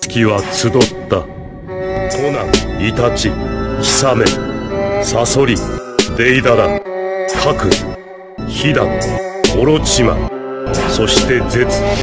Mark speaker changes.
Speaker 1: 月は集った。コナン、イタチ、ヒサメ、サソリ、デイダラン、カク、ヒダン、オロチマ、そしてゼツ。